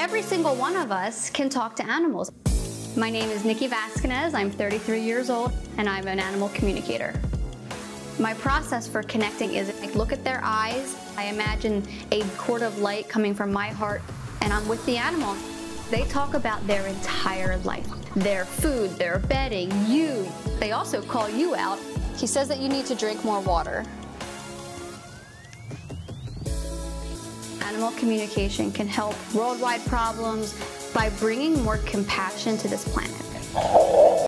Every single one of us can talk to animals. My name is Nikki Vasquez, I'm 33 years old, and I'm an animal communicator. My process for connecting is I look at their eyes, I imagine a cord of light coming from my heart, and I'm with the animal. They talk about their entire life, their food, their bedding, you. They also call you out. He says that you need to drink more water. Animal communication can help worldwide problems by bringing more compassion to this planet.